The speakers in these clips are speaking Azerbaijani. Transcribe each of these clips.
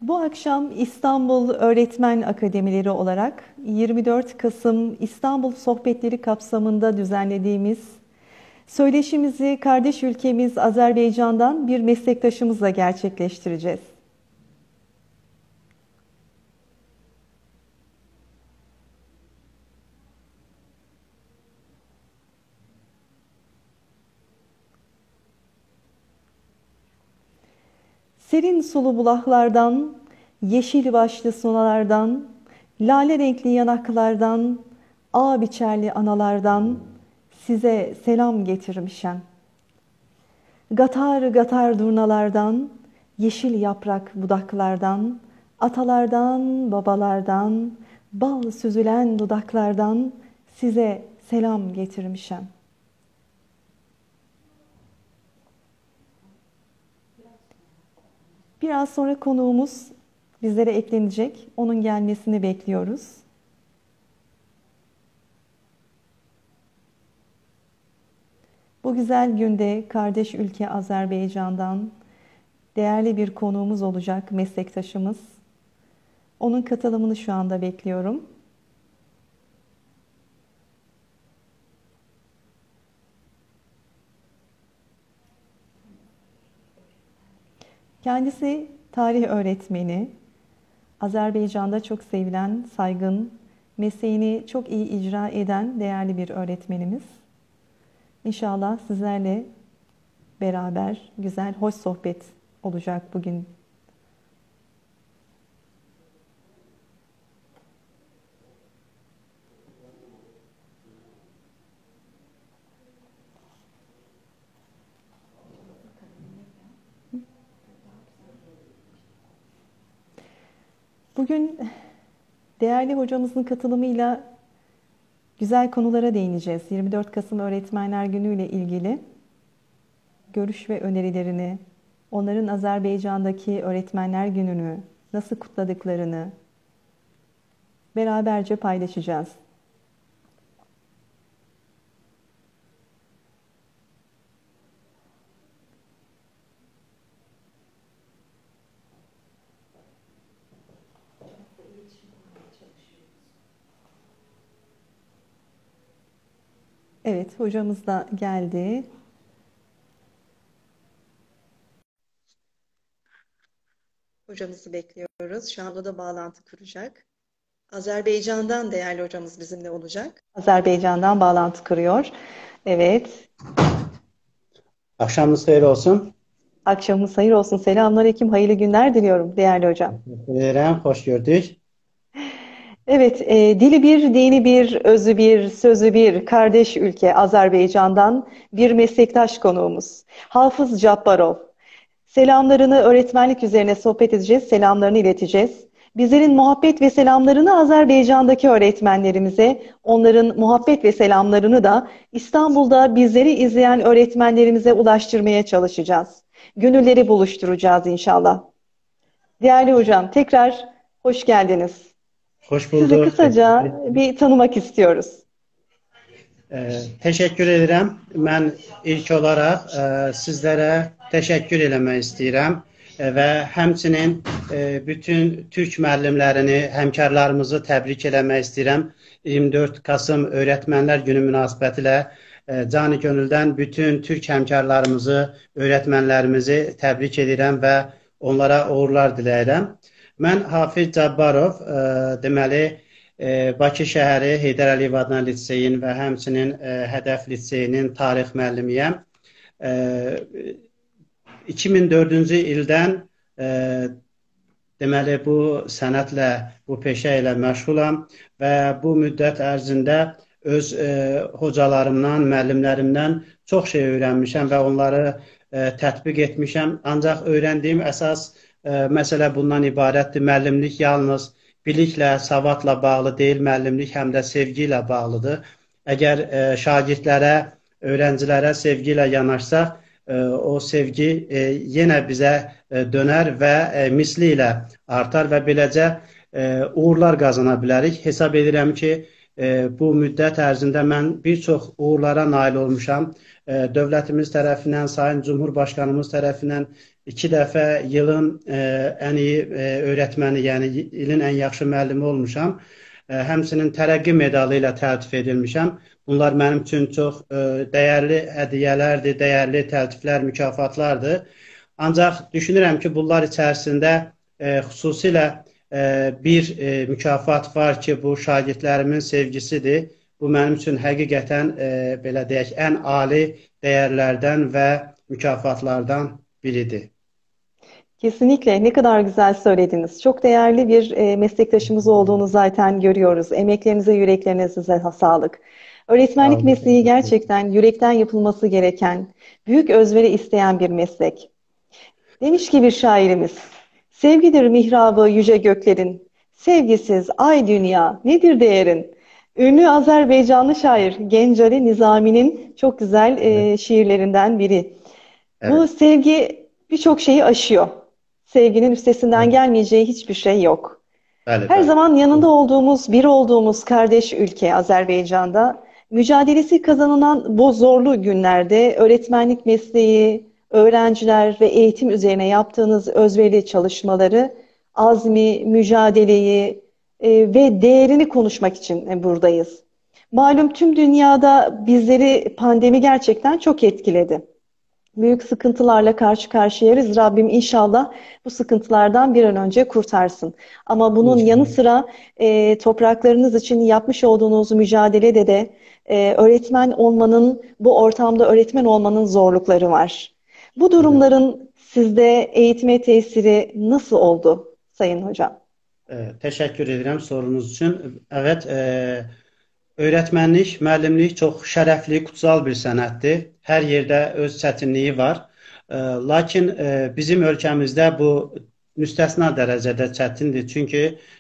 Bu akşam İstanbul Öğretmen Akademileri olarak 24 Kasım İstanbul Sohbetleri kapsamında düzenlediğimiz söyleşimizi kardeş ülkemiz Azerbaycan'dan bir meslektaşımızla gerçekleştireceğiz. Serin sulu bulaklardan, yeşil başlı sunalardan, lale renkli yanaklardan, ağ biçerli analardan size selam getirmişem. Gatar gatar durnalardan, yeşil yaprak budaklardan, atalardan, babalardan, bal süzülen dudaklardan size selam getirmişem. Biraz sonra konuğumuz bizlere eklenecek. Onun gelmesini bekliyoruz. Bu güzel günde kardeş ülke Azerbaycan'dan değerli bir konuğumuz olacak, meslektaşımız. Onun katılımını şu anda bekliyorum. Kendisi tarih öğretmeni, Azerbaycan'da çok sevilen, saygın, mesleğini çok iyi icra eden değerli bir öğretmenimiz. İnşallah sizlerle beraber güzel, hoş sohbet olacak bugün. Bugün değerli hocamızın katılımıyla güzel konulara değineceğiz. 24 Kasım Öğretmenler Günü ile ilgili görüş ve önerilerini, onların Azerbaycan'daki Öğretmenler Günü'nü nasıl kutladıklarını beraberce paylaşacağız. Evet, hocamız da geldi. Hocamızı bekliyoruz. Şu anda da bağlantı kuracak. Azerbaycan'dan değerli hocamız bizimle olacak. Azerbaycan'dan bağlantı kuruyor. Evet. Akşamınız hayır olsun. Akşamınız hayır olsun. Selamünaleyküm. Hayırlı günler diliyorum değerli hocam. Teşekkür ederim. Hoş gördük. Evet, dili bir, dini bir, özü bir, sözü bir kardeş ülke Azerbaycan'dan bir meslektaş konuğumuz. Hafız Cabbarov. Selamlarını öğretmenlik üzerine sohbet edeceğiz, selamlarını ileteceğiz. Bizlerin muhabbet ve selamlarını Azerbaycan'daki öğretmenlerimize, onların muhabbet ve selamlarını da İstanbul'da bizleri izleyen öğretmenlerimize ulaştırmaya çalışacağız. Gönülleri buluşturacağız inşallah. Değerli hocam, tekrar hoş geldiniz. Hoş Sizi bulduk. kısaca bir tanımak istiyoruz. Teşekkür ederim. Ben ilk olarak sizlere teşekkür eləmək istəyirəm və həmçinin bütün Türk müəllimlərini, həmkarlarımızı təbrik eləmək istəyirəm. 24 Kasım Öğretmenler Günü münasibətilə canı gönüldən bütün Türk həmkarlarımızı, öğretmenlərimizi təbrik edirəm və onlara uğurlar diləyirəm. Mən Hafiz Cabbarov, deməli, Bakı şəhəri Heydər Əliyev adına liseyin və həmçinin Hədəf liseyinin tarix müəllimiyəm. 2004-cü ildən deməli bu sənətlə, bu peşə ilə məşğulam və bu müddət ərzində öz hocalarımdan, müəllimlərimdən çox şey öyrənmişəm və onları tətbiq etmişəm. Ancaq öyrəndiyim əsas məsələ bundan ibarətdir. Müəllimlik yalnız biliklə, savadla bağlı deyil, müəllimlik həm də sevgi ilə bağlıdır. Əgər şagirdlərə, öğrencilərə sevgi ilə yanaşsaq, o sevgi yenə bizə dönər və misli ilə artar və beləcə uğurlar qazana bilərik. Hesab edirəm ki, bu müddət ərzində mən bir çox uğurlara nail olmuşam. Dövlətimiz tərəfindən, Sayın Cumhurbaşqanımız tərəfindən 2 dəfə yılın ən iyi öyrətməni, yəni ilin ən yaxşı müəllimi olmuşam. Həmçinin tərəqqi medalı ilə təltif edilmişəm. Bunlar mənim üçün çox dəyərli hədiyyələrdir, dəyərli təltiflər, mükafatlardır. Ancaq düşünürəm ki, bunlar içərisində xüsusilə bir mükafat var ki, bu şagirdlərimin sevgisidir. Bu mənim üçün həqiqətən belə deyək, ən ali dəyərlərdən və mükafatlardan biridir. Kesinlikle ne kadar güzel söylediniz. Çok değerli bir meslektaşımız olduğunu zaten görüyoruz. Emeklerinize, yüreklerinize sağlık. Öğretmenlik mesleği gerçekten yürekten yapılması gereken, büyük özveri isteyen bir meslek. Demiş ki bir şairimiz, sevgidir mihrabı yüce göklerin, sevgisiz ay dünya nedir değerin? Ünlü Azerbaycanlı şair Gencali Nizami'nin çok güzel şiirlerinden biri. Evet. Bu sevgi birçok şeyi aşıyor. Sevginin üstesinden gelmeyeceği hiçbir şey yok. Her zaman yanında olduğumuz, bir olduğumuz kardeş ülke Azerbaycan'da mücadelesi kazanılan bu zorlu günlerde öğretmenlik mesleği, öğrenciler ve eğitim üzerine yaptığınız özverili çalışmaları, azmi, mücadeleyi ve değerini konuşmak için buradayız. Malum tüm dünyada bizleri pandemi gerçekten çok etkiledi. Büyük sıkıntılarla karşı karşıyayız. Rabbim inşallah bu sıkıntılardan bir an önce kurtarsın. Ama bunun yanı sıra topraklarınız için yapmış olduğunuz mücadelede de öğretmen olmanın, bu ortamda öğretmen olmanın zorlukları var. Bu durumların sizde eğitime tesiri nasıl oldu Sayın Hocam? Teşekkür ederim sorunuz için. Evet, öğretmenlik, müəllimlik çox şərəfli, kutsal bir sənətdir. Hər yerdə öz çətinliyi var. Lakin bizim ölkəmizdə bu müstəsna dərəcədə çətindir. Çünki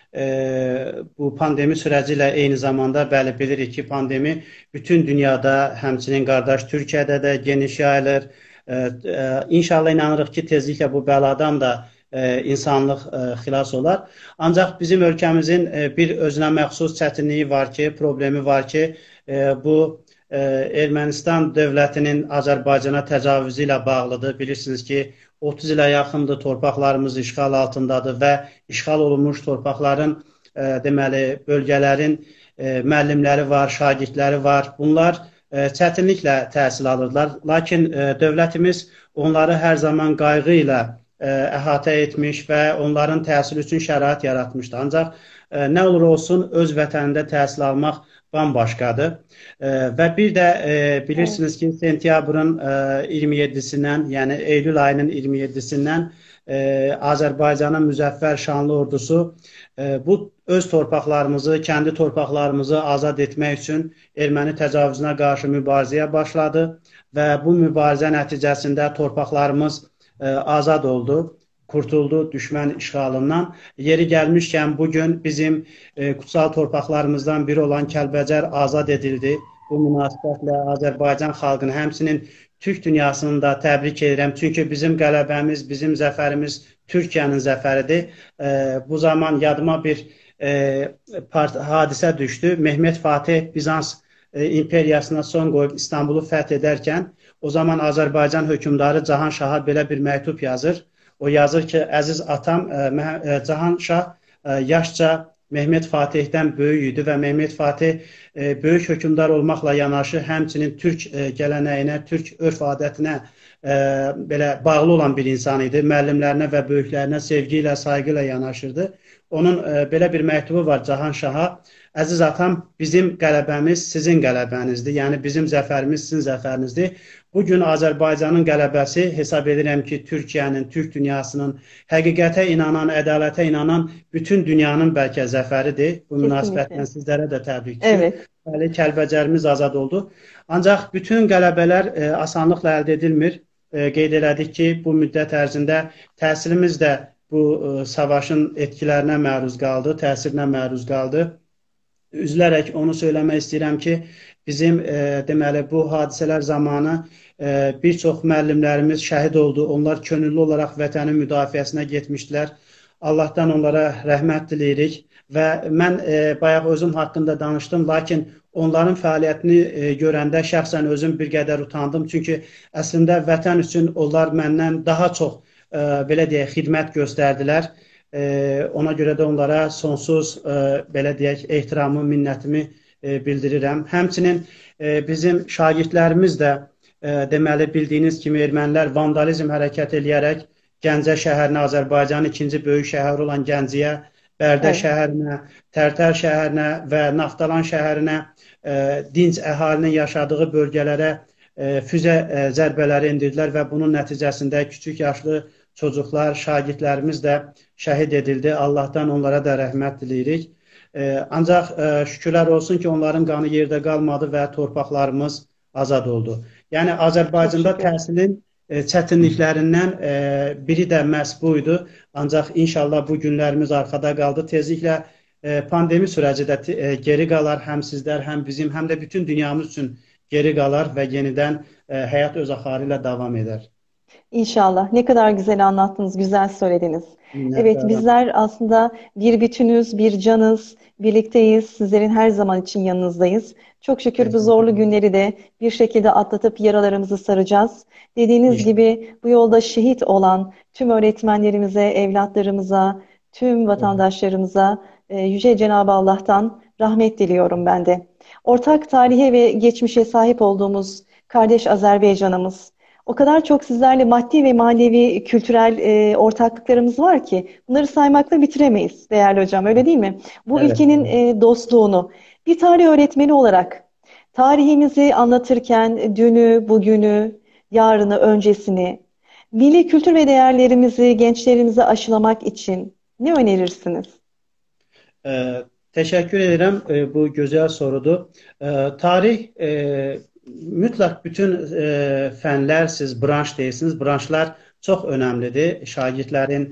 bu pandemi sürəci ilə eyni zamanda bəli bilirik ki, pandemi bütün dünyada, həmçinin qardaş Türkiyədə də geniş yayılır. İnşallah inanırıq ki, tezliklə bu bəladan da insanlıq xilas olar. Ancaq bizim ölkəmizin bir özünə məxsus çətinliyi var ki, problemi var ki, bu Ermənistan dövlətinin Azərbaycana təcavüzü ilə bağlıdır. Bilirsiniz ki, 30 ilə yaxındır torpaqlarımız işğal altındadır və işğal olunmuş torpaqların, deməli, bölgələrin müəllimləri var, şagirdləri var. Bunlar çətinliklə təhsil alırlar. Lakin dövlətimiz onları hər zaman qayğı ilə əhatə etmiş və onların təhsil üçün şərait yaratmışdı. Ancaq nə olur olsun, öz vətənində təhsil almaq bambaşqadır. Və bir də bilirsiniz ki, sentyabrın 27-sindən, yəni Eylül ayının 27-sindən Azərbaycanın müzəffər şanlı ordusu bu öz torpaqlarımızı, kəndi torpaqlarımızı azad etmək üçün erməni təcavüzünə qarşı mübarizəyə başladı və bu mübarizə nəticəsində torpaqlarımız azad oldu, kurtuldu düşmən işğalından. Yeri gəlmişkən bugün bizim kutsal torpaqlarımızdan biri olan Kəlbəcər azad edildi. Bu münasibətlə Azərbaycan xalqını, həmçinin Türk dünyasını da təbrik edirəm. Çünki bizim qələbəmiz, bizim zəfərimiz Türkiyənin zəfəridir. Bu zaman yadıma bir hadisə düşdü. Mehmet Fatih Bizans imperiyasına son qoyub İstanbulu fəth edərkən o zaman Azərbaycan hökmdarı Cahan Şaha belə bir məktub yazır. O yazır ki, əziz atam Cahan Şah yaşca Mehmet Fatih'dən böyük idi və Mehmet Fatih böyük hökmdar olmaqla yanaşı həmçinin Türk gələnəyinə, Türk örf adətinə belə bağlı olan bir insan idi. Müəllimlərinə və böyüklərinə sevgi ilə, sayğı ilə yanaşırdı. Onun belə bir məktubu var Cahan Şaha. Əziz atam, bizim qələbəmiz sizin qələbənizdir. Yəni bizim zəfərimiz sizin zəfərinizdir. Bugün Azərbaycanın qələbəsi hesab edirəm ki, Türkiyənin, Türk dünyasının həqiqətə inanan, ədalətə inanan bütün dünyanın bəlkə zəfəridir. Bu münasibətlə sizlərə də təbrikdir. Bəli, Kəlbəcərimiz azad oldu. Ancaq bütün qələbələr asanlıqla əldə edilmir. Qeyd elədik ki, bu müddət ərzində təhsilimiz də bu savaşın etkilərinə məruz qaldı, təsirinə məruz qaldı. Üzlərək onu söyləmək istəyirəm ki, bizim deməli bu hadisələr zamanı bir çox müəllimlərimiz şəhid oldu. Onlar könüllü olaraq vətənin müdafiəsinə getmişdilər. Allahdan onlara rəhmət diləyirik. və mən bayaq özüm haqqında danışdım, lakin onların fəaliyyətini görəndə şəxsən özüm bir qədər utandım. Çünki əslində vətən üçün onlar məndən daha çox belə deyək, xidmət göstərdilər. Ona görə də onlara sonsuz belə deyək, ehtiramı, minnətimi bildirirəm. Həmçinin bizim şagirdlərimiz də deməli bildiyiniz kimi ermənilər vandalizm hərəkət eləyərək Gəncə şəhərinə, Azərbaycanın ikinci böyük şəhəri olan Gəncəyə, Bərdə şəhərinə, Tərtər şəhərinə və Naftalan şəhərinə, dinc əhalinin yaşadığı bölgələrə füzə zərbələri endirdilər və bunun nəticəsində kiçik yaşlı çocuklar, şagirdlərimiz də şəhid edildi. Allahdan onlara da rəhmət diləyirik. Ancaq şükürlər olsun ki, onların qanı yerdə qalmadı və torpaqlarımız azad oldu. Yəni, Azərbaycanda təhsilin çətinliklərindən biri də məhz buydu. Ancaq inşallah bu günlərimiz arxada qaldı. Tezliklə pandemi sürəci də geri qalar. Həm sizlər, həm bizim, həm də bütün dünyamız üçün geri qalar və yenidən həyat öz axarı ilə davam eder. İnşallah. Ne kadar güzel anlattınız, güzel söylediniz. Evet, bizler aslında bir bütünüz, bir canız, birlikteyiz. Sizlerin her zaman için yanınızdayız. Çok şükür bu zorlu günleri de bir şekilde atlatıp yaralarımızı saracağız. Dediğiniz gibi bu yolda şehit olan tüm öğretmenlerimize, evlatlarımıza, tüm vatandaşlarımıza Yüce Cenab-ı Allah'tan rahmet diliyorum ben de. Ortak tarihe ve geçmişe sahip olduğumuz kardeş Azerbaycan'ımız, o kadar çok sizlerle maddi ve manevi kültürel ortaklıklarımız var ki bunları saymakla bitiremeyiz değerli hocam, öyle değil mi? Bu ülkenin dostluğunu bir tarih öğretmeni olarak tarihimizi anlatırken dünü, bugünü, yarını, öncesini, milli kültür ve değerlerimizi gençlerimize aşılamak için ne önerirsiniz? Teşekkür ederim. Bu güzel sorudur. Tarih mütləq bütün fənlər, siz branş deyirsiniz. Branşlar çox önəmlidir. Şagirdlərin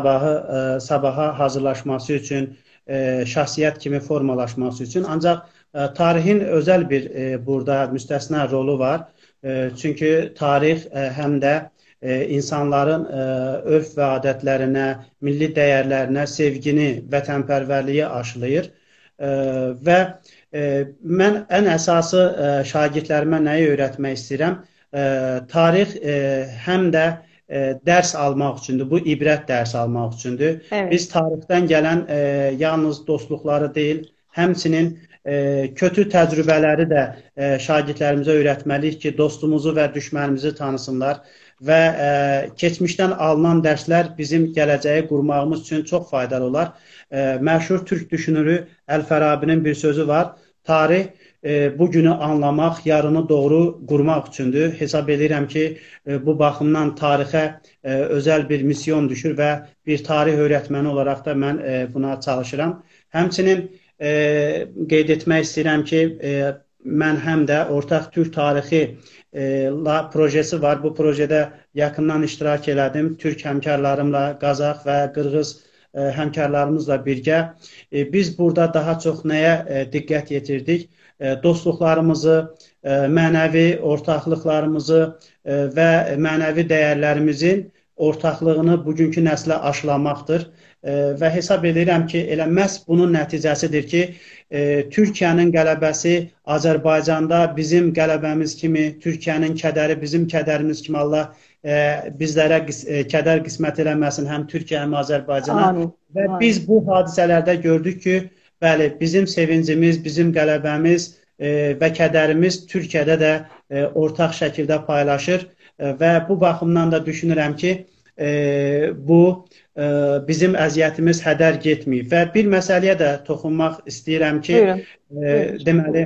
sabaha hazırlaşması üçün, şəxsiyyət kimi formalaşması üçün. Ancaq tarihin özəl bir burada müstəsna rolu var. Çünki tarix həm də insanların örf və adətlərinə, milli dəyərlərinə sevgini, vətənpərvərliyi aşılayır və mən ən əsası şagirdlərimə nəyi öyrətmək istəyirəm? Tarix həm də dərs almaq üçündür, bu ibrət dərs almaq üçündür. Biz tarixdən gələn yalnız dostluqları deyil, həmçinin kötü təcrübələri də şagirdlərimizə öyrətməliyik ki, dostumuzu və düşmənimizi tanısınlar və keçmişdən alınan dərslər bizim gələcəyi qurmağımız üçün çox faydalı olar. Məşhur türk düşünürü Əl-Fərabinin bir sözü var. Tarih bugünü anlamaq, yarını doğru qurmaq üçündür. Hesab edirəm ki, bu baxımdan tarixə özəl bir misyon düşür və bir tarix öyrətməni olaraq da mən buna çalışıram. Həmçinin qeyd etmək istəyirəm ki, mən həm də ortaq Türk tarixi projesi var. Bu projede yakından iştirak elədim. Türk həmkarlarımla, Qazaq və Qırğız həmkarlarımızla birgə. Biz burada daha çox nəyə diqqət yetirdik? Dostluqlarımızı, mənəvi ortaqlıqlarımızı və mənəvi dəyərlərimizin ortaqlığını bugünkü nəslə aşılamaqdır. Və hesab edirəm ki, elə məhz bunun nəticəsidir ki, Türkiyənin qələbəsi Azərbaycanda bizim qələbəmiz kimi, Türkiyənin kədəri bizim kədərimiz kimi Allah bizlərə kədər qismət eləməsin, həm Türkiyə, həm Azərbaycana. Və biz bu hadisələrdə gördük ki, bəli, bizim sevincimiz, bizim qələbəmiz və kədərimiz Türkiyədə də ortaq şəkildə paylaşır və bu baxımdan da düşünürəm ki, bu bizim əziyyətimiz hədər getməyib. Və bir məsələyə də toxunmaq istəyirəm ki, deməli,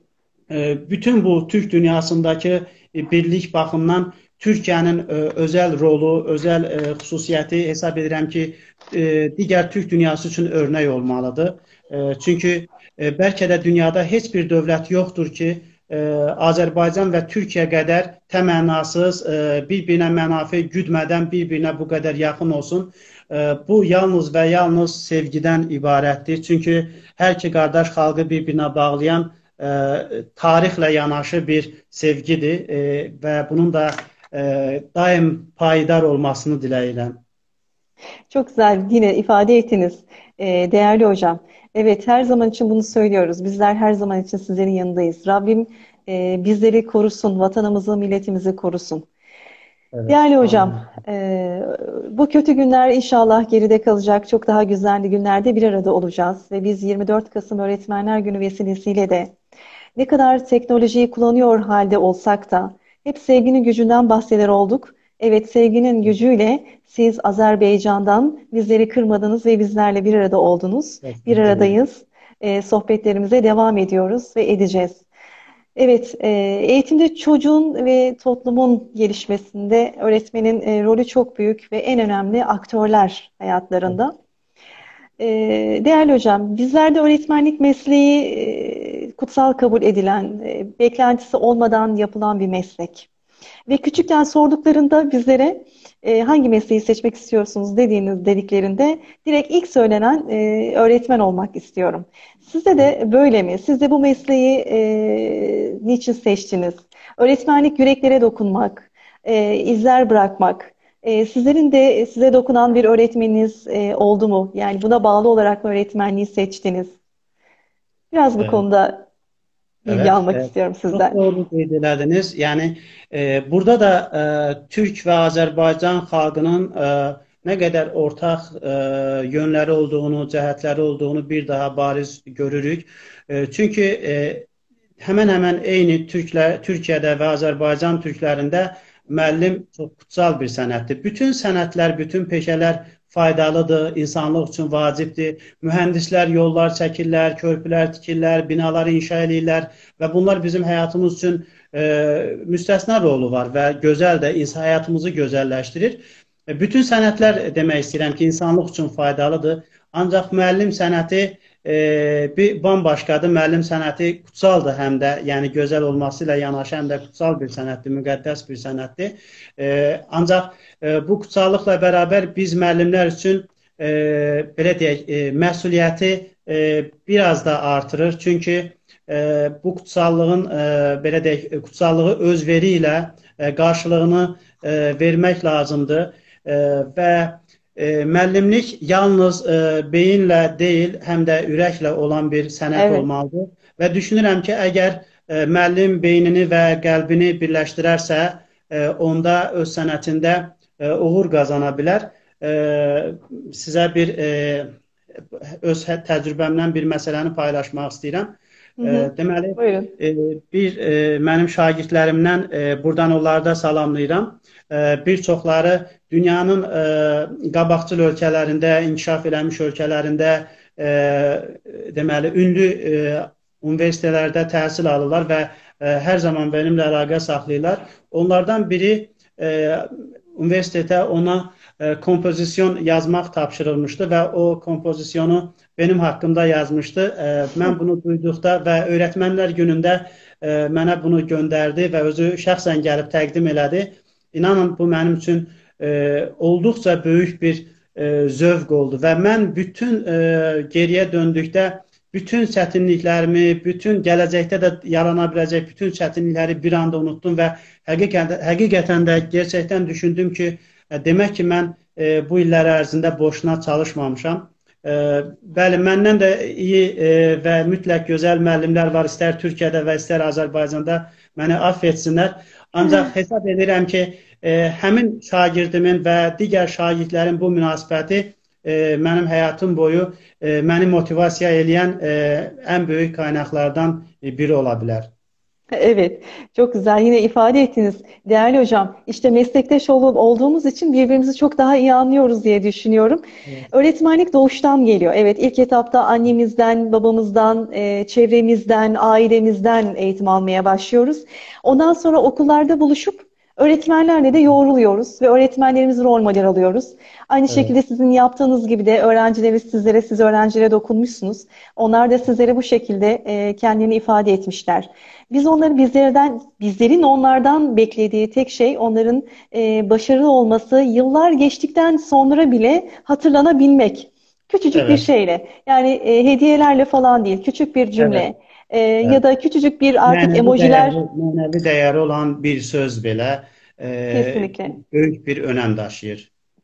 bütün bu Türk dünyasındakı birlik baxımdan Türkiyənin özəl rolu, özəl xüsusiyyəti hesab edirəm ki, digər Türk dünyası üçün örnək olmalıdır. Çünki bəlkə də dünyada heç bir dövlət yoxdur ki, Azərbaycan və Türkiyə qədər təmənnasız, bir-birinə mənafi güdmədən bir-birinə bu qədər yaxın olsun. Bu yalnız və yalnız sevgidən ibarətdir. Çünki hər iki qardaş xalqı bir-birinə bağlayan tarixlə yanaşı bir sevgidir və bunun da daim payidar olmasını diləyirəm. Çok güzel yine ifade ettiniz değerli hocam. Evet, her zaman için bunu söylüyoruz. Bizler her zaman için sizlerin yanındayız. Rabbim bizleri korusun, vatanımızı, milletimizi korusun. Evet. Değerli hocam, Amin. bu kötü günler inşallah geride kalacak. Çok daha güzel günlerde bir arada olacağız. Ve biz 24 Kasım Öğretmenler Günü vesilesiyle de ne kadar teknolojiyi kullanıyor halde olsak da hep sevginin gücünden bahseder olduk. Evet, sevginin gücüyle siz Azerbaycan'dan bizleri kırmadınız ve bizlerle bir arada oldunuz. Bir Kesinlikle. aradayız. Sohbetlerimize devam ediyoruz ve edeceğiz. Evet, eğitimde çocuğun ve toplumun gelişmesinde öğretmenin rolü çok büyük ve en önemli aktörler hayatlarında. Değerli hocam, bizlerde öğretmenlik mesleği kutsal kabul edilen, beklentisi olmadan yapılan bir meslek. Ve küçükken sorduklarında bizlere hangi mesleği seçmek istiyorsunuz dediklerinde direkt ilk söylenen öğretmen olmak istiyorum. Sizde de böyle mi? Siz de bu mesleği niçin seçtiniz? Öğretmenlik yüreklere dokunmak, izler bırakmak. Sizlerin de size dokunan bir öğretmeniniz oldu mu? Yani buna bağlı olarak mı öğretmenliği seçtiniz? Biraz bu Evet. konuda bilgi Evet, almak istiyorum çok sizden. doğru qeyd elədiniz. Yəni burada da Türk və Azərbaycan xalqının nə qədər ortaq yönləri olduğunu, cəhətləri olduğunu bir daha bariz görürük. Çünki həmən-həmən eyni Türkiyədə və Azərbaycan türklərində müəllim çox kutsal bir sənətdir. Bütün sənətlər, bütün peşələr faydalıdır, insanlıq üçün vacibdir. Mühəndislər yollar çəkirlər, körpülər tikirlər, binalar inşa edirlər və bunlar bizim həyatımız üçün müstəsna rolu var və gözəl də həyatımızı gözəlləşdirir. Bütün sənətlər demək istəyirəm ki, insanlıq üçün faydalıdır. Ancaq müəllim sənəti bir bambaşqadır. Müəllim sənəti kutsaldır həm də, yəni gözəl olması ilə yanaşı həm də kutsal bir sənətdir, müqəddəs bir sənətdir. Ancaq bu kutsallıqla bərabər biz müəllimlər üçün belə deyək, məsuliyyəti biraz da artırır. Çünki bu kutsallığın belə deyək, kutsallığı özveri ilə qarşılığını vermək lazımdır və müəllimlik yalnız beyinlə deyil, həm də ürəklə olan bir sənət Evet. olmalıdır. Və düşünürəm ki, əgər müəllim beynini və qəlbini birləşdirərsə, onda öz sənətində uğur qazana bilər. Sizə bir öz təcrübəmdən bir məsələni paylaşmaq istəyirəm. Hı hı. Deməli, Buyurun. bir mənim şagirdlərimdən buradan onları da salamlayıram. Bir çoxları dünyanın qabaqcıl ölkələrində, inkişaf eləmiş ölkələrində deməli, ünlü universitetlərdə təhsil alırlar və hər zaman benimlə əlaqə saxlayırlar. Onlardan biri universitetə ona kompozisyon yazmaq tapşırılmışdı və o kompozisyonu benim haqqımda yazmışdı. Mən bunu duyduqda və öyrətmənlər günündə mənə bunu göndərdi və özü şəxsən gəlib təqdim elədi. İnanın, bu mənim üçün olduqca böyük bir zövq oldu və mən bütün geriyə döndükdə bütün çətinliklərimi, bütün gələcəkdə də yarana biləcək bütün çətinlikləri bir anda unutdum və həqiqətən də gerçəkdən düşündüm ki, demək ki, mən bu illər ərzində boşuna çalışmamışam. Bəli, məndən də iyi və mütləq gözəl müəllimlər var, istər Türkiyədə və istər Azərbaycanda, məni affv etsinlər. Ancaq hesab edirəm ki, həmin şagirdimin və digər şagirdlərin bu münasibəti mənim həyatım boyu məni motivasiya edən ən böyük qaynaqlardan biri ola bilər. Evet, çok güzel. Yine ifade ettiniz. Değerli hocam, işte meslektaş olduğumuz için birbirimizi çok daha iyi anlıyoruz diye düşünüyorum. Evet. Öğretmenlik doğuştan geliyor. Evet, ilk etapta annemizden, babamızdan, çevremizden, ailemizden eğitim almaya başlıyoruz. Ondan sonra okullarda buluşup öğretmenlerle de yoğruluyoruz ve öğretmenlerimizi rol model alıyoruz. Aynı Evet. şekilde sizin yaptığınız gibi de öğrencileriniz sizlere, siz öğrencilere dokunmuşsunuz. Onlar da sizlere bu şekilde kendini ifade etmişler. Biz onları bizlerin onlardan beklediği tek şey onların başarılı olması, yıllar geçtikten sonra bile hatırlanabilmek. Küçücük bir Evet. şeyle, yani hediyelerle falan değil, küçük bir Evet. cümle ya Evet. da küçücük bir artık Mənəvi emojiler. dəyəri olan bir söz belə Kesinlikle. böyük bir önəm daşıyır.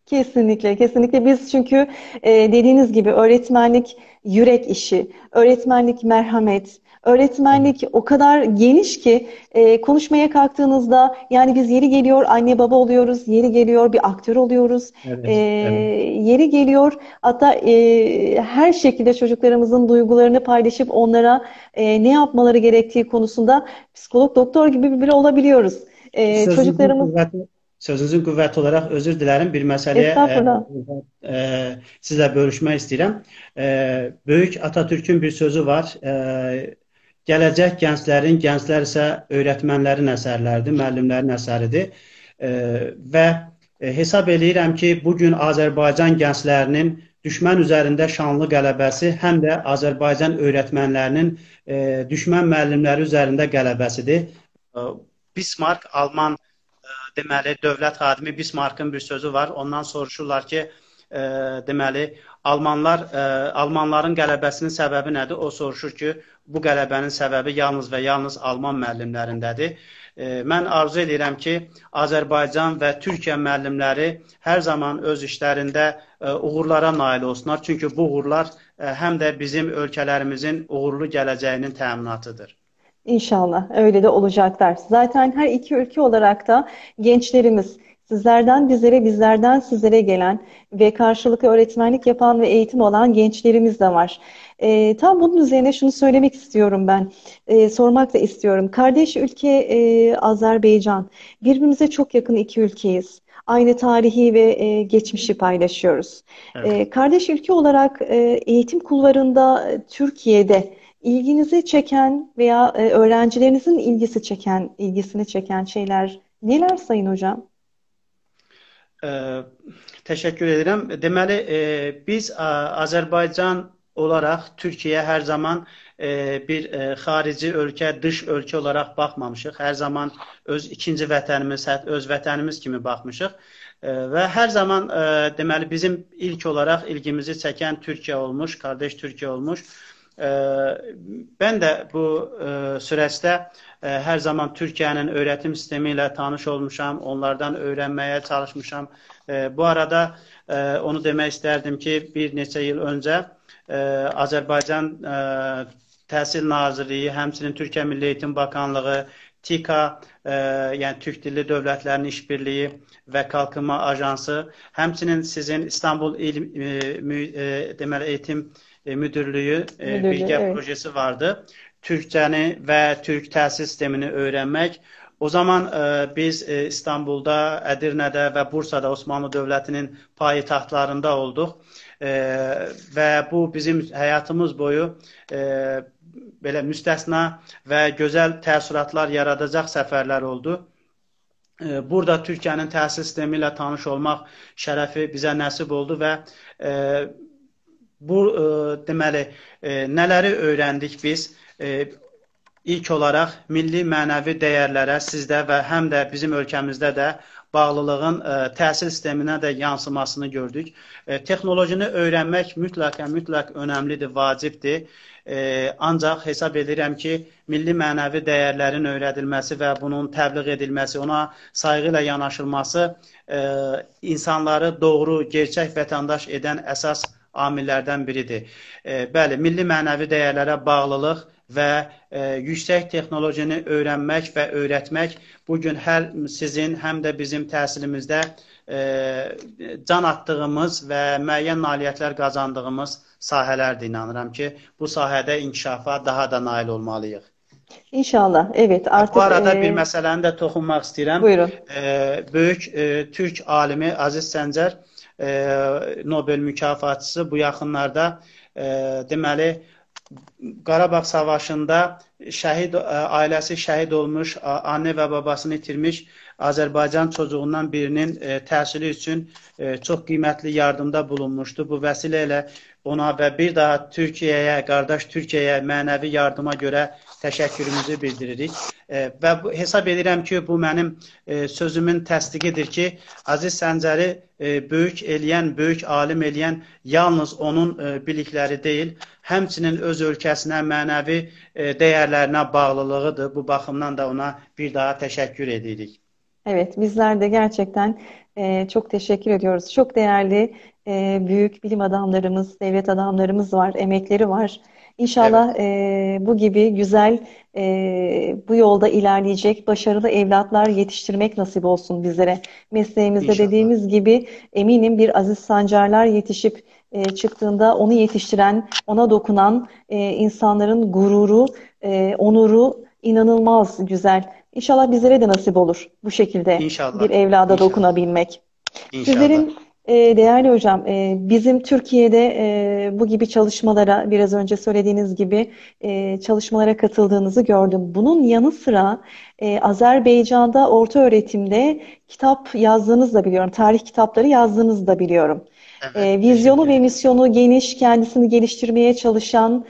Kesinlikle, kesinlikle. Biz çünkü dediğiniz gibi öğretmenlik yürek işi, öğretmenlik merhamet, Evet, öğretmenlik o kadar geniş ki konuşmaya kalktığınızda yani biz yeri geliyor anne baba oluyoruz, yeri geliyor bir aktör oluyoruz, evet, evet. yeri geliyor hatta her şekilde çocuklarımızın duygularını paylaşıp onlara ne yapmaları gerektiği konusunda psikolog, doktor gibi biri olabiliyoruz. Sözünüzün Çocuklarımız kuvveti, sözünüzün kuvveti olarak özür dilerim. Bir meseleye estağfurullah. sizle bölüşmek istedim. Büyük Atatürk'ün bir sözü var. Gelecek gençlerin, gençler ise öğretmenlerin əsərləridir, müəllimlərin əsəridir. Və hesab edirəm ki, bugün Azərbaycan gənclərinin düşmən üzərində şanlı qələbəsi həm də Azərbaycan öğretmenlərinin düşmən müəllimləri üzərində qələbəsidir. Bismarck, Alman deməli dövlət xadimi Bismarck'ın bir sözü var. Ondan soruşurlar ki, deməli Almanların qələbəsinin səbəbi nədir? O soruşur ki, bu qələbənin səbəbi yalnız və yalnız Alman müəllimlərindədir. Mən arzu edirəm ki, Azərbaycan və Türkiyə müəllimləri hər zaman öz işlərində uğurlara nail olsunlar. Çünki bu uğurlar həm də bizim ölkələrimizin uğurlu gələcəyinin təminatıdır. İnşallah öyle de olacaklar. Zaten her iki ülke olarak da gençlerimiz sizlerden bizlere, bizlerden sizlere gelen ve karşılıklı öğretmenlik yapan ve eğitim alan gençlerimiz de var. Tam bunun üzerine şunu söylemek istiyorum ben. Sormak da istiyorum. Kardeş ülke Azerbaycan. Birbirimize çok yakın iki ülkeyiz. Aynı tarihi ve geçmişi paylaşıyoruz. Evet. Kardeş ülke olarak eğitim kulvarında Türkiye'de İlginizi çeken veya öğrencilerinizin ilgisini çeken şeyler neler Sayın Hocam? Ə, Təşəkkür edirəm. Deməli, biz Azərbaycan olaraq Türkiyəyə hər zaman bir xarici ölkə, dış ölkə olaraq baxmamışıq. Hər zaman öz ikinci vətənimiz, öz vətənimiz kimi baxmışıq. Və hər zaman deməli bizim ilk olaraq ilgimizi çəkən Türkiyə olmuş, qardaş Türkiyə olmuş. Ben de bu süreçte her zaman Türkiye'nin öğretim sistemiyle tanış olmuşam, onlardan öğrenmeye çalışmışam. Bu arada onu demek isterdim ki bir neçə yıl önce Azerbaycan Təhsil Nazirliyi, həmçinin Türkiyə Milli Eğitim Bakanlığı, TİKA, yani Türk Dilli Dövlətlərin İşbirliyi ve Kalkınma Ajansı, həmçinin sizin İstanbul deməli Eğitim Müdürlüğü bilgi Evet. projesi vardı. Türkçəni ve Türk təhsil sistemini öğrenmek. O zaman biz İstanbul'da, Edirne'de ve Bursa'da Osmanlı Devleti'nin payitahtlarında olduk. Ve bu bizim hayatımız boyu böyle müstesna ve güzel təəssüratlar yaradacaq səfərlər oldu. Burada Türkiye'nin təhsil sistemiyle tanış olmak şərəfi bizə nəsib oldu ve bu deməli nələri öyrəndik biz? İlk olaraq milli mənəvi dəyərlərə sizdə və həm də bizim ölkəmizdə də bağlılığın təhsil sisteminə də yansımasını gördük. Texnolojini öyrənmək mütləq önəmlidir, vacibdir. Ancaq hesab edirəm ki, milli mənəvi dəyərlərin öyrədilməsi və bunun təbliğ edilməsi, ona sayğı ilə yanaşılması insanları doğru, gerçək vətəndaş edən əsas amillərdən biridir. Bəli, milli mənəvi dəyərlərə bağlılıq və yüksək texnolojini öyrənmək və öyrətmək bugün həm sizin, həm də bizim təhsilimizdə can attığımız və müəyyən nailiyyətlər qazandığımız sahələrdir. İnanıram ki, bu sahədə inkişafa daha da nail olmalıyıq. İnşallah, evet. Artık, bu arada bir məsələni də toxunmaq istəyirəm. Buyurun. Böyük Türk alimi Aziz Səncər, Nobel mükafatçısı bu yaxınlarda deməli Qarabağ Savaşında ailəsi şəhid olmuş, anne və babasını itirmiş Azərbaycan çocuğundan birinin təhsili üçün çox qiymətli yardımda bulunmuşdu. Bu vəsilə ilə ona və bir daha Türkiyəyə, qardaş Türkiyəyə mənəvi yardıma görə təşəkkürümüzü bildiririk. Və hesab edirəm ki, bu mənim sözümün təsdiqidir ki, Aziz Səncəri böyük eləyən, böyük alim eləyən yalnız onun bilikləri deyil, həmçinin öz ölkəsinə, mənəvi dəyərlərinə bağlılığıdır. Bu baxımdan da ona bir daha təşəkkür edirik. Evet, bizler de gerçekten Çok teşekkür ediyoruz. Çok değerli büyük bilim adamlarımız, devlet adamlarımız var, emekleri var. İnşallah Evet, bu gibi güzel, bu yolda ilerleyecek başarılı evlatlar yetiştirmek nasip olsun bizlere. Mesleğimizde inşallah. dediğimiz gibi eminim bir Aziz Sancarlar yetişip çıktığında onu yetiştiren, ona dokunan insanların gururu, onuru inanılmaz güzel. İnşallah bizlere de nasip olur bu şekilde bir İnşallah. evlada İnşallah. dokunabilmek. İnşallah. Sizlerin değerli hocam, bizim Türkiye'de bu gibi çalışmalara, biraz önce söylediğiniz gibi çalışmalara katıldığınızı gördüm. Bunun yanı sıra Azerbaycan'da orta öğretimde kitap yazdığınızı da biliyorum. Tarih kitapları yazdığınızı da biliyorum. Evet, Vizyonu teşekkür ve ederim. misyonu geniş, kendisini geliştirmeye çalışan,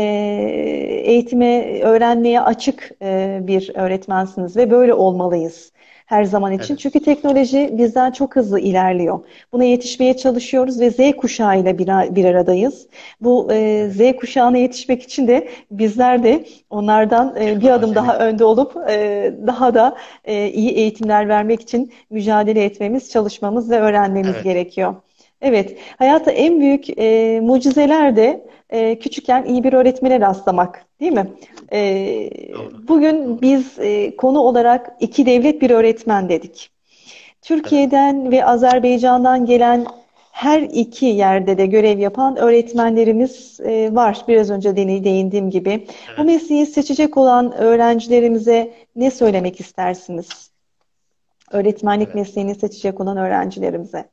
eğitime, öğrenmeye açık bir öğretmensiniz ve böyle olmalıyız her zaman için. Evet, Çünkü teknoloji bizden çok hızlı ilerliyor. Buna yetişmeye çalışıyoruz ve Z kuşağıyla bir aradayız. Bu evet. Z kuşağına yetişmek için de bizler de onlardan bir adım daha Teknolojinin. önde olup daha da iyi eğitimler vermek için mücadele etmemiz, çalışmamız ve öğrenmemiz Evet, gerekiyor. Evet, hayatta en büyük mucizeler de küçükken iyi bir öğretmene rastlamak, değil mi? doğru. Bugün Doğru. biz konu olarak iki devlet bir öğretmen dedik. Evet, Türkiye'den ve Azerbaycan'dan gelen her iki yerde de görev yapan öğretmenlerimiz var. Biraz önce değindiğim gibi. Bu evet. mesleği seçecek olan öğrencilerimize ne söylemek istersiniz? Öğretmenlik Evet. mesleğini seçecek olan öğrencilerimize.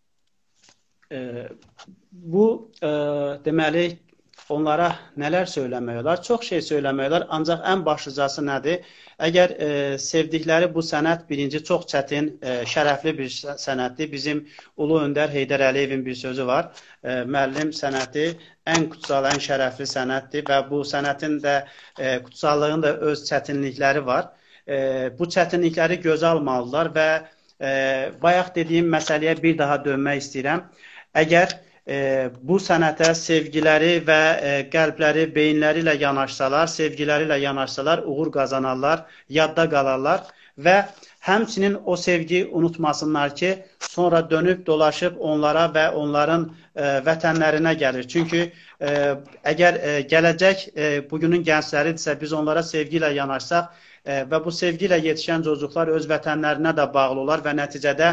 Ee, Bu deməli onlara nələr söyləmək olar? Çox şey söyləmək olar, ancaq ən başlıcası nədir? Əgər sevdikləri bu sənət birinci çox çətin, şərəfli bir sənətdir. Bizim Ulu Öndər Heydər Əliyevin bir sözü var. Müəllim sənəti ən kutsal, ən şərəfli sənətdir və bu sənətin də kutsallığın da öz çətinlikləri var. Bu çətinlikləri gözə almalılar və bayaq dediyim məsələyə bir daha dönmək istəyirəm. Əgər bu sənətə sevgiləri və qəlbləri, beyinləri ilə yanaşsalar, sevgiləri ilə yanaşsalar, uğur qazanarlar, yadda qalarlar və həmçinin o sevgi unutmasınlar ki, sonra dönüb dolaşıb onlara və onların vətənlərinə gəlir. Çünki əgər gələcək bugünün gəncləridirsə, biz onlara sevgi ilə yanaşsaq və bu sevgi ilə yetişən çocuklar öz vətənlərinə də bağlı olar və nəticədə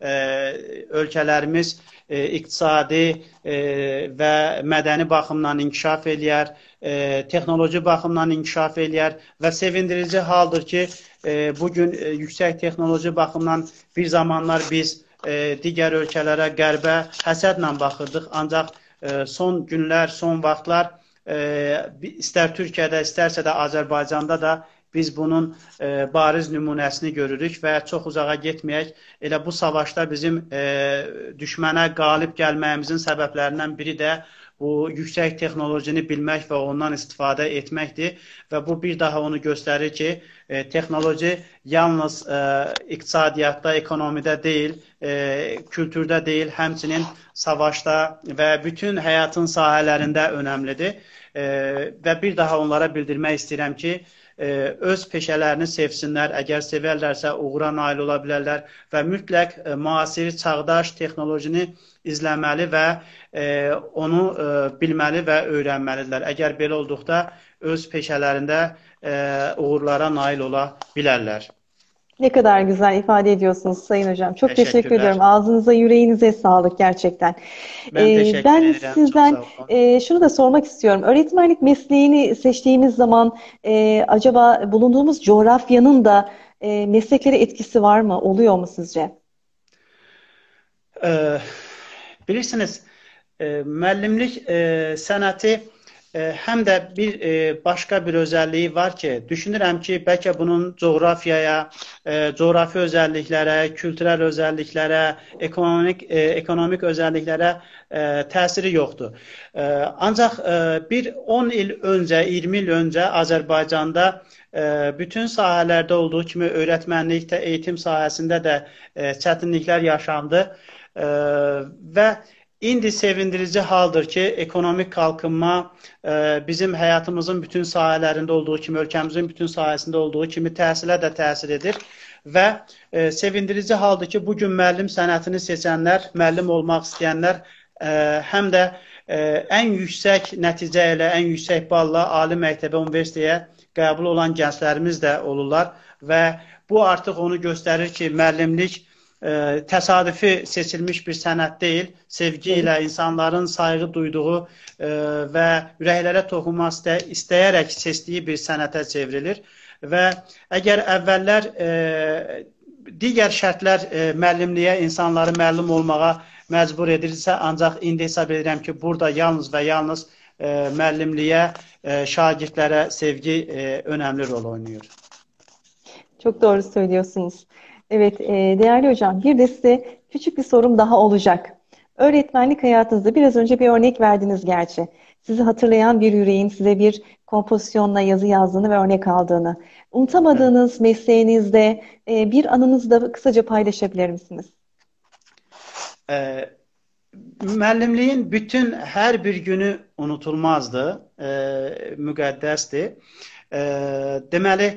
ölkələrimiz iqtisadi və mədəni baxımdan inkişaf eləyər, texnoloji baxımdan inkişaf eləyər və sevindirici haldır ki, bugün yüksək texnoloji baxımdan bir zamanlar biz digər ölkələrə, qərbə həsədlə baxırdıq. Ancaq son günlər, son vaxtlar istər Türkiyədə, istərsə də Azərbaycanda da biz bunun bariz nümunəsini görürük və çox uzağa getməyək. Elə bu savaşda bizim düşmənə qalib gəlməyimizin səbəblərindən biri də bu yüksək texnolojini bilmək və ondan istifadə etməkdir. Və bu bir daha onu göstərir ki, texnoloji yalnız iqtisadiyyatda, ekonomidə deyil, kültürdə deyil, həmçinin savaşda və bütün həyatın sahələrində önəmlidir. Və bir daha onlara bildirmək istəyirəm ki, öz peşələrini sevsinlər. Əgər sevərlərsə uğura nail ola bilərlər və mütləq müasir, çağdaş texnolojini izləməli və onu bilməli və öyrənməlidirlər. Əgər belə olduqda öz peşələrində uğurlara nail ola bilərlər. Ne kadar güzel ifade ediyorsunuz Sayın Hocam. Çok teşekkür ediyorum. Teşekkürler. Ağzınıza, yüreğinize sağlık gerçekten. Ben teşekkür Ben ederim. Çok sizden sağ olun. şunu da sormak istiyorum. Öğretmenlik mesleğini seçtiğimiz zaman acaba bulunduğumuz coğrafyanın da mesleklere etkisi var mı? Oluyor mu sizce? Bilirsiniz, müəllimlik sənəti həm də bir başqa bir özəlliyi var ki, düşünürəm ki, bəlkə bunun coğrafiyaya, coğrafi özəlliklərə, kültürel özəlliklərə, ekonomik özəlliklərə təsiri yoxdur. Ancaq bir 10 il öncə, 20 il öncə Azərbaycanda bütün sahələrdə olduğu kimi öyrətmənlikdə, eğitim sahəsində də çətinliklər yaşandı və İndi sevindirici haldır ki, ekonomik kalkınma bizim həyatımızın bütün sahələrində olduğu kimi, ölkəmizin bütün sahəsində olduğu kimi təhsilə də təsir edir və sevindirici haldır ki, bugün müəllim sənətini seçənlər, müəllim olmaq istəyənlər həm də ən yüksək nəticə ilə, ən yüksək balla ali məktəbə, universitetə qəbul olan gənclərimiz də olurlar və bu artıq onu göstərir ki, müəllimlik təsadüfi seçilmiş bir sənət deyil, sevgi ilə insanların saygı duyduğu və ürəklərə toxunmaq istəyərək seçdiyi bir sənətə çevrilir və əgər əvvəllər digər şərtlər müəllimliyə, insanları müəllim olmağa məcbur edirsə, ancaq indi hesab edirəm ki, burada yalnız və yalnız müəllimliyə, şagirdlərə sevgi önəmli rol oynayır. Çok doğru söylüyorsunuz. Evet, değerli hocam, bir de size küçük bir sorum daha olacak. Öğretmenlik hayatınızda biraz önce bir örnek verdiniz gerçi. Sizi hatırlayan bir yüreğin size bir kompozisyonla yazı yazdığını ve örnek aldığını. Unutamadığınız mesleğinizde bir anınızı da kısaca paylaşabilir misiniz? Müəllimliyin bütün hər bir günü unutulmazdı, müqəddəsdir. Deməli,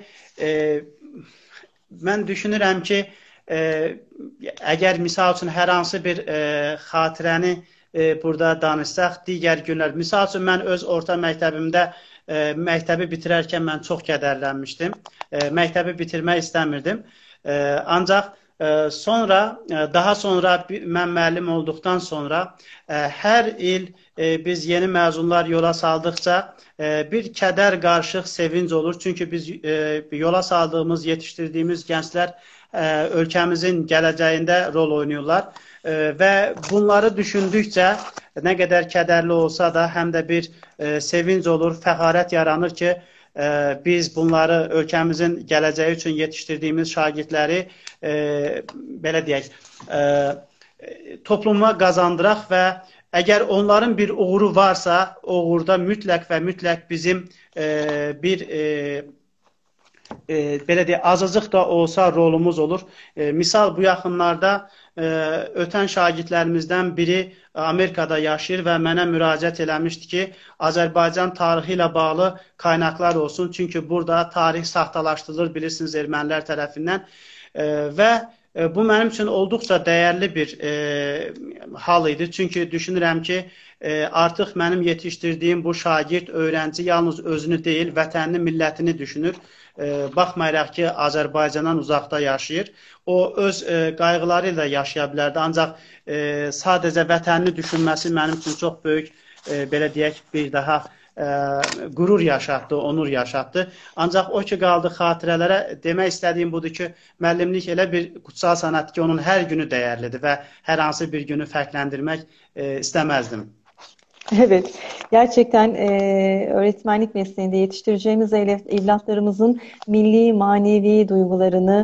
mən düşünürəm ki, əgər misal üçün hər hansı bir xatirəni burada danışsaq, digər günlər, misal üçün mən öz orta məktəbimdə məktəbi bitirərkən mən çox kədərlənmişdim. Məktəbi bitirmək istəmirdim. Ancaq daha sonra mən müəllim olduqdan sonra hər il biz yeni məzunlar yola saldıqca bir kədər qarışıq sevinc olur. Çünki biz yola saldığımız, yetişdirdiyimiz gənclər ölkəmizin gələcəyində rol oynayırlar və bunları düşündükcə nə qədər kədərli olsa da həm də bir sevinc olur, fəxarət yaranır ki, biz bunları ölkəmizin gələcəyi üçün yetişdirdiyimiz şagirdləri belə deyək, topluma qazandıraq və əgər onların bir uğuru varsa, o uğurda mütləq və mütləq bizim bir belə deyək, azıcıq da olsa rolumuz olur. Misal, bu yaxınlarda ötən şagirdlərimizdən biri Amerikada yaşayır və mənə müraciət eləmişdi ki, Azərbaycan tarixi ilə bağlı qaynaqlar olsun. Çünki burada tarix saxtalaşdırılır, bilirsiniz, ermənilər tərəfindən və bu mənim üçün olduqca dəyərli bir hal idi. Çünki düşünürəm ki, artıq mənim yetişdirdiyim bu şagird, öğrenci yalnız özünü deyil, vətənini, millətini düşünür. Baxmayaraq ki, Azərbaycandan uzaqda yaşayır. O öz qayğıları ilə yaşaya bilərdi. Ancaq sadəcə vətənini düşünməsi mənim üçün çox böyük, belə deyək, bir daha qürur yaşatdı, onur yaşatdı. Ancaq o ki, qaldı xatirələrə, demək istədiyim budur ki, müəllimlik elə bir kutsal sənət ki, onun hər günü dəyərlidir və hər hansı bir günü fərqləndirmək istəməzdim. Evet, gerçekten öğretmenlik mesleğinde yetiştireceğimiz evlatlarımızın milli, manevi duygularını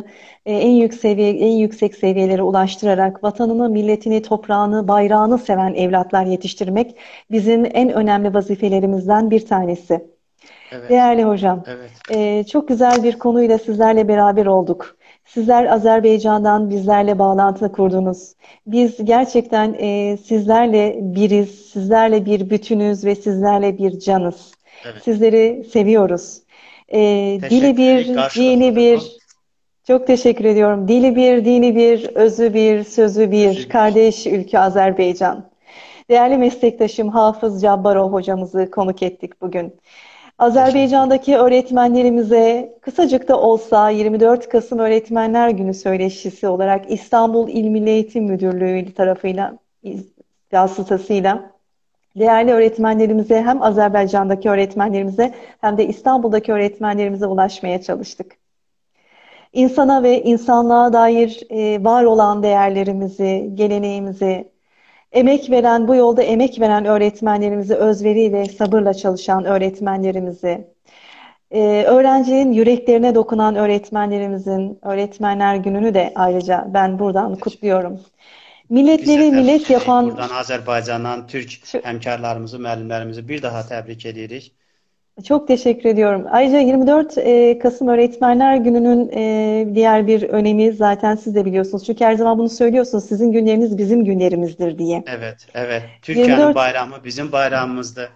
en yüksek seviyelere ulaştırarak vatanını, milletini, toprağını, bayrağını seven evlatlar yetiştirmek bizim en önemli vazifelerimizden bir tanesi. Evet. Değerli hocam, evet. Çok güzel bir konuyla sizlerle beraber olduk. Sizler Azerbaycan'dan bizlerle bağlantı kurdunuz. Biz gerçekten sizlerle biriz, sizlerle bir bütünüz ve sizlerle bir canız. Evet. Sizleri seviyoruz. Dili bir, dini bir, çok teşekkür ediyorum. Dili bir, dini bir, özü bir, sözü bir, kardeş ülke Azerbaycan. Değerli meslektaşım Hafız Cabbarov hocamızı konuk ettik bugün. Azerbaycan'daki öğretmenlerimize kısacık da olsa 24 Kasım Öğretmenler Günü söyleşisi olarak İstanbul İl Milli Eğitim Müdürlüğü tarafıyla, vasıtasıyla değerli öğretmenlerimize, hem Azerbaycan'daki öğretmenlerimize hem de İstanbul'daki öğretmenlerimize ulaşmaya çalıştık. İnsana ve insanlığa dair var olan değerlerimizi, geleneğimizi, bu yolda emek veren öğretmenlerimizi, özveri ve sabırla çalışan öğretmenlerimizi, öğrencinin yüreklerine dokunan öğretmenlerimizin Öğretmenler Günü'nü de ayrıca ben buradan kutluyorum. Milletleri millet yapan... Buradan Azerbaycan'dan Türk həmkarlarımızı, müəllimlərimizi bir daha təbrik edirik. Çok teşekkür ediyorum. Ayrıca 24 Kasım Öğretmenler Günü'nün diğer bir önemi zaten siz de biliyorsunuz. Çünkü her zaman bunu söylüyorsunuz. Sizin günleriniz bizim günlerimizdir diye. Evet, evet. Türkiye'nin 24... bayramı bizim bayramımızdı.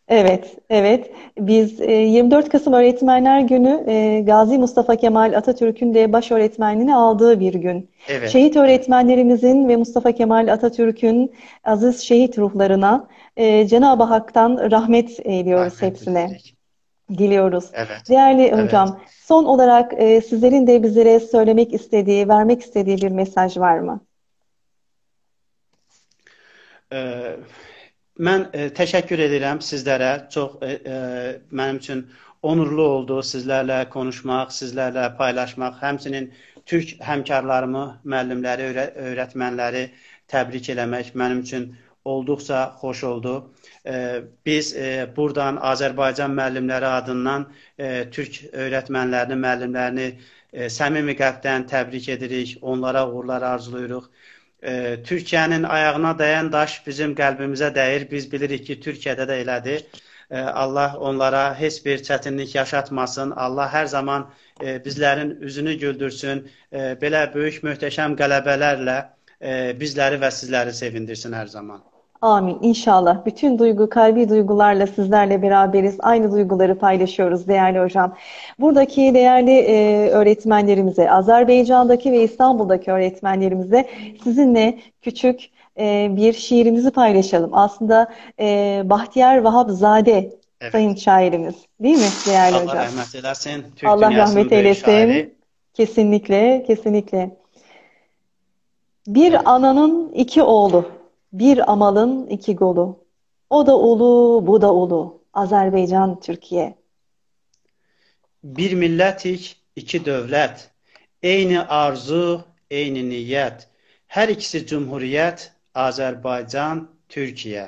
Evet, evet. Biz 24 Kasım Öğretmenler Günü Gazi Mustafa Kemal Atatürk'ün de baş öğretmenliğini aldığı bir gün. Evet, Şehit evet. öğretmenlerimizin ve Mustafa Kemal Atatürk'ün aziz şehit ruhlarına Cenab-ı Hak'tan rahmet ediyoruz Rahmet hepsine, dilirik. diliyoruz. Evet, Değerli evet. hocam, son olarak sizlerin de bizlere söylemek istediği, vermek istediği bir mesaj var mı? Ee, Mən təşəkkür edirəm sizlərə. Çox mənim üçün onurlu oldu sizlərlə konuşmaq, sizlərlə paylaşmaq. Həmçinin Türk həmkarlarımı, müəllimləri, öyrətmənləri təbrik eləmək mənim üçün olduqca xoş oldu. Biz buradan Azərbaycan müəllimləri adından Türk öyrətmənlərini, müəllimlərini səmimi qəlbdən təbrik edirik. Onlara uğurlar arzulayırıq. Türkiyənin ayağına dəyən daş bizim qəlbimizə dəyir. Biz bilirik ki, Türkiyədə də elədir. Allah onlara heç bir çətinlik yaşatmasın. Allah hər zaman bizlərin üzünü güldürsün. Belə böyük, möhtəşəm qələbələrlə bizləri və sizləri sevindirsin hər zaman. Amin. İnşallah. Bütün kalbi duygularla sizlerle beraberiz. Aynı duyguları paylaşıyoruz değerli hocam. Buradaki değerli öğretmenlerimize, Azerbaycan'daki ve İstanbul'daki öğretmenlerimize sizinle küçük bir şiirimizi paylaşalım. Aslında Bahtiyar Vahapzade sayın Evet. şairimiz, değil mi değerli Allah hocam? rəhmət eləsin. Türk Allah rahmet dünyasının böyük şairi. eylesin. Kesinlikle, kesinlikle. Bir Evet. ananın iki oğlu, bir amalın iki golu. O da ulu, bu da ulu. Azerbaycan, Türkiye. Bir millətik, iki dövlət. Eyni arzu, eyni niyyət. Hər ikisi cümhuriyyət, Azərbaycan, Türkiyə.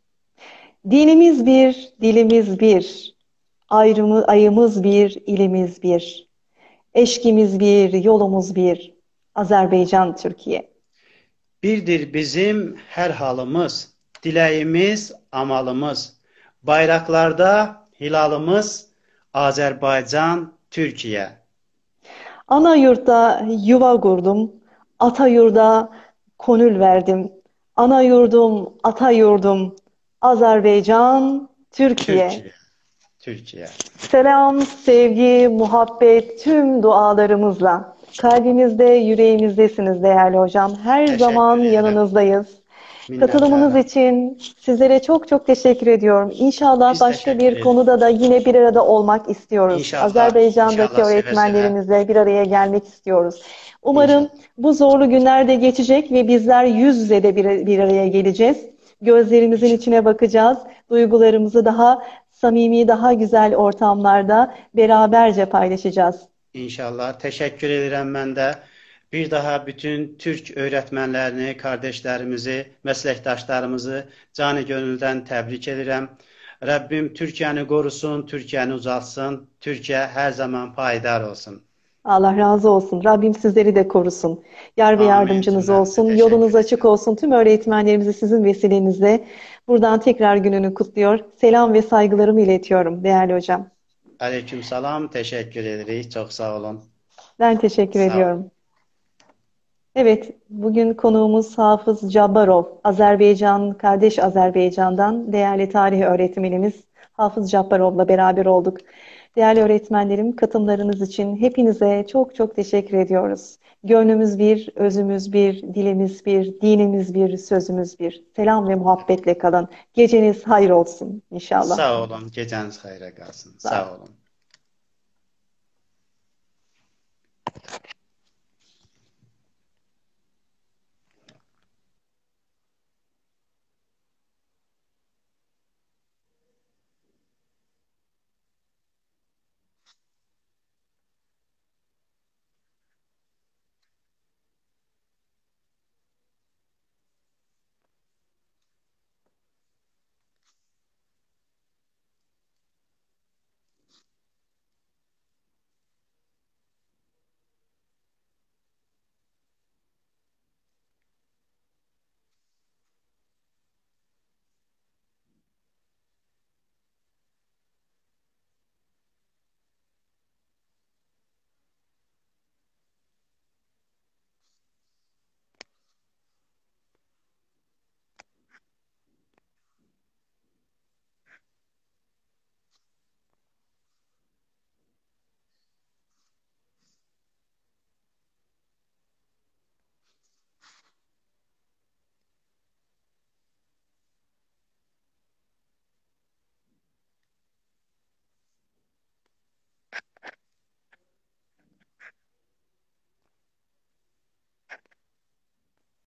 Dinimiz bir, dilimiz bir. Ayımız bir, ilimiz bir. Eşkimiz bir, yolumuz bir. Azerbaycan, Türkiye. Birdir bizim hər halımız, diləyimiz, amalımız. Bayraqlarda hilalımız, Azərbaycan, Türkiyə. Ana yurtta yuva kurdum, ata yurda konül verdim. Ana yurdum, ata yurdum, Azerbaycan, Türkiye. Türkiyə, Türkiyə. Selam, sevgi, muhabbet tüm dualarımızla. Kalbimizde, yüreğimizdesiniz değerli hocam. Her zaman Təşəkkür edirəm. yanınızdayız. Katılımınız Minnətdaram. için sizlere çok çok teşekkür ediyorum. İnşallah Biz başka təşəkkür bir edirik. konuda da yine bir arada olmak istiyoruz. İnşallah, Azerbaycan'daki inşallah seve-seve. öğretmenlerimizle bir araya gelmek istiyoruz. Umarım İnşallah. bu zorlu günler de geçecek ve bizler yüz yüze de bir araya geleceğiz. Gözlerimizin İnşallah. içine bakacağız. Duygularımızı daha samimi, daha güzel ortamlarda beraberce paylaşacağız. İnşallah. Təşəkkür edirəm mən də. Bir daha bütün Türk öyrətmənlərini, kardeşlərimizi, məsləkdaşlarımızı canı gönüldən təbrik edirəm. Rəbbim Türkiyəni qorusun, Türkiyəni ucaltsın. Türkiyə hər zaman payidar olsun. Allah razı olsun. Rabbim sizleri de korusun. Yar ve Amin. yardımcınız Cümləmizi olsun. təşəkkür Yolunuz açık edirəm. olsun. Tüm öğretmenlerimizi sizin vesilenizle buradan tekrar gününü kutluyor. Selam ve saygılarımı iletiyorum değerli hocam. Aleyküm salam. Təşəkkür edirik. Çox sağ olun. Ben teşekkür Sağ olun. ediyorum. Evet, bugün konuğumuz Hafız Cabbarov, kardeş Azerbaycan'dan değerli tarih öğretmenimiz Hafız Cabbarov'la beraber olduk. Değerli öğretmenlerim, katılımlarınız için hepinize çok çok teşekkür ediyoruz. Gönlümüz bir, özümüz bir, dilimiz bir, dinimiz bir, sözümüz bir. Selam ve muhabbetle kalın. Geceniz hayır olsun inşallah. Sağ olun. Gecəniz xeyrə qalsın. Sağ Sağ olun. olun.